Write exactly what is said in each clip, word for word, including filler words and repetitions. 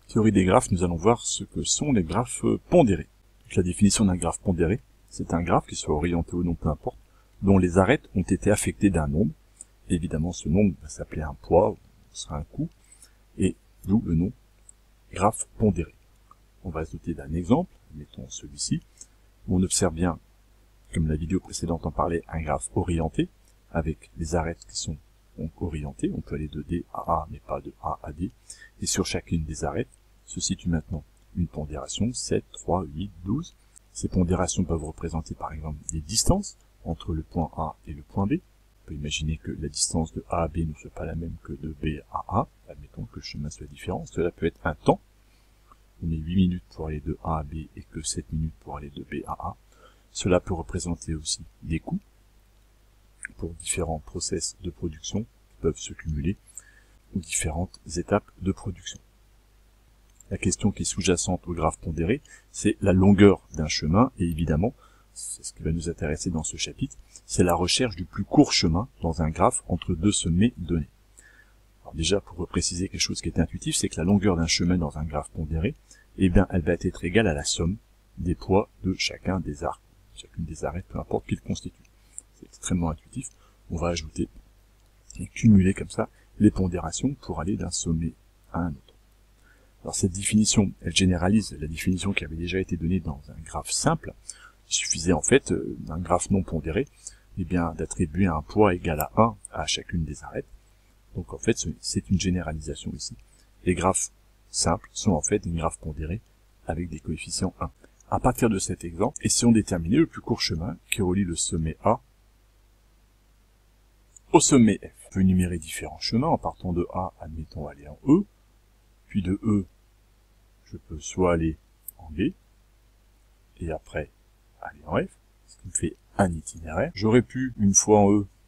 Théorie des graphes, nous allons voir ce que sont les graphes pondérés. Donc, la définition d'un graphe pondéré, c'est un graphe qui soit orienté ou non, peu importe, dont les arêtes ont été affectées d'un nombre. Évidemment, ce nombre va s'appeler un poids, ou ce sera un coût, et d'où le nom graphe pondéré. On va se doter d'un exemple, mettons celui-ci, où on observe bien, comme la vidéo précédente en parlait, un graphe orienté, avec les arêtes qui sont donc orientées. On peut aller de D à A, mais pas de A à D. Et sur chacune des arêtes se situe maintenant une pondération, sept, trois, huit, douze. Ces pondérations peuvent représenter par exemple des distances entre le point A et le point B. On peut imaginer que la distance de A à B ne soit pas la même que de B à A. Admettons que le chemin soit différent. Cela peut être un temps. On met huit minutes pour aller de A à B et que sept minutes pour aller de B à A. Cela peut représenter aussi des coûts pour différents process de production qui peuvent se cumuler ou différentes étapes de production. La question qui est sous-jacente au graphe pondéré, c'est la longueur d'un chemin, et évidemment, c'est ce qui va nous intéresser dans ce chapitre, c'est la recherche du plus court chemin dans un graphe entre deux sommets donnés. Alors déjà, pour préciser quelque chose qui est intuitif, c'est que la longueur d'un chemin dans un graphe pondéré, eh bien, elle va être égale à la somme des poids de chacun des arcs, chacune des arêtes, peu importe qu'ils constituent. C'est extrêmement intuitif. On va ajouter et cumuler comme ça les pondérations pour aller d'un sommet à un autre. Alors cette définition, elle généralise la définition qui avait déjà été donnée dans un graphe simple. Il suffisait en fait d'un graphe non pondéré, eh bien d'attribuer un poids égal à un à chacune des arêtes. Donc en fait, c'est une généralisation ici. Les graphes simples sont en fait des graphes pondérés avec des coefficients un. À partir de cet exemple, essayons de déterminer le plus court chemin qui relie le sommet A au sommet F. On peut énumérer différents chemins en partant de A, admettons aller en E, puis de E, je peux soit aller en B, et après aller en F, ce qui me fait un itinéraire. J'aurais pu, une fois en E,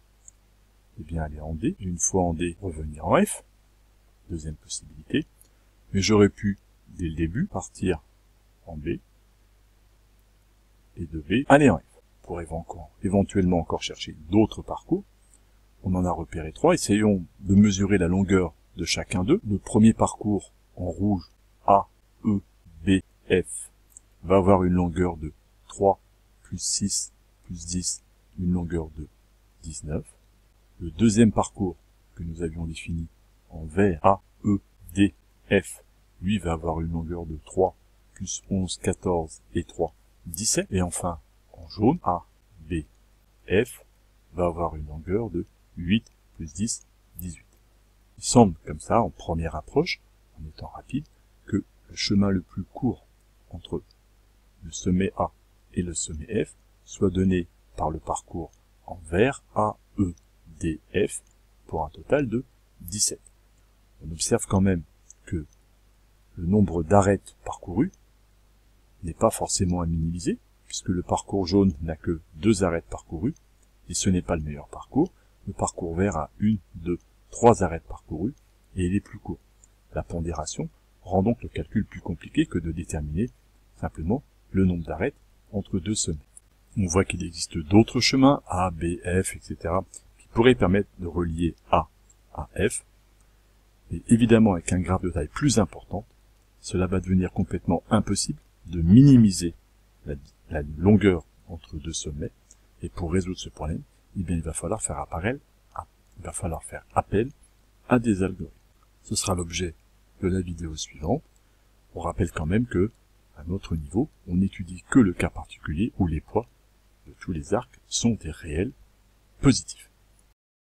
eh bien aller en D, et une fois en D, revenir en F, deuxième possibilité, mais j'aurais pu, dès le début, partir en B, et de B, aller en F. Pour éventuellement encore chercher d'autres parcours, on en a repéré trois. Essayons de mesurer la longueur de chacun d'eux. Le premier parcours en rouge, A, E, B, F, va avoir une longueur de trois, plus six, plus dix, une longueur de dix-neuf. Le deuxième parcours que nous avions défini en vert, A, E, D, F, lui va avoir une longueur de trois, plus onze, quatorze et trois, dix-sept. Et enfin, en jaune, A, B, F, va avoir une longueur de huit plus dix, dix-huit. Il semble comme ça, en première approche, en étant rapide, que le chemin le plus court entre le sommet A et le sommet F soit donné par le parcours en vert A, E, D, F pour un total de dix-sept. On observe quand même que le nombre d'arêtes parcourues n'est pas forcément à minimiser, puisque le parcours jaune n'a que deux arêtes parcourues, et ce n'est pas le meilleur parcours. Le parcours vert a une, deux, trois arêtes parcourues, et il est plus court. La pondération rend donc le calcul plus compliqué que de déterminer simplement le nombre d'arêtes entre deux sommets. On voit qu'il existe d'autres chemins, A, B, F, et cetera, qui pourraient permettre de relier A à F. Et évidemment, avec un graphe de taille plus importante, cela va devenir complètement impossible de minimiser la, la longueur entre deux sommets. Et pour résoudre ce problème, eh bien, il va falloir faire apparaître, il va falloir faire appel à des algorithmes. Ce sera l'objet de la vidéo suivante. On rappelle quand même que, à notre niveau, on n'étudie que le cas particulier où les poids de tous les arcs sont des réels positifs.